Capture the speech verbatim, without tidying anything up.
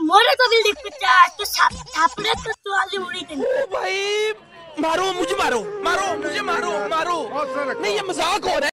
मोरे तो दिल दिख पिटा तो थापड़े तो तो आली उड़ी थी। ओ भाई मारो मुझे मारो मारो मुझे मारो मारो नहीं ये मजाक हो रहा है।